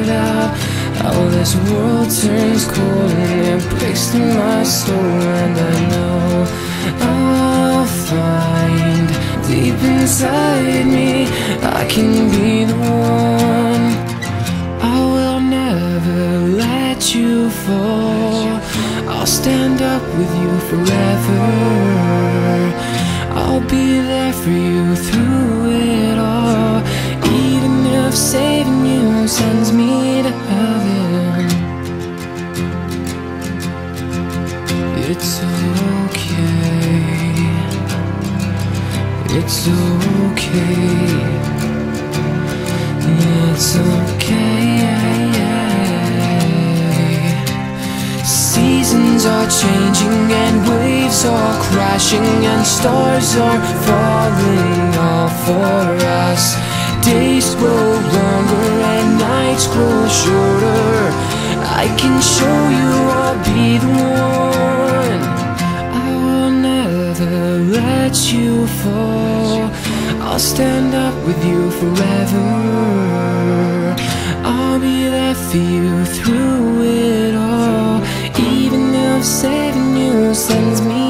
it out. How this world turns cold and it breaks through my soul. And I know I'll find deep inside me I can be the one. I will never let you fall. I'll stand up with you forever. I'll be there for you through it all, even if saving you sends me to heaven. It's okay. It's okay. It's okay. Seasons are changing and waves are crashing and stars are falling all for us. Days grow longer and nights grow shorter. I can show you I'll be the one. I will never let you fall. I'll stand up with you forever. I'll be there for you through it all, even if saving you sends me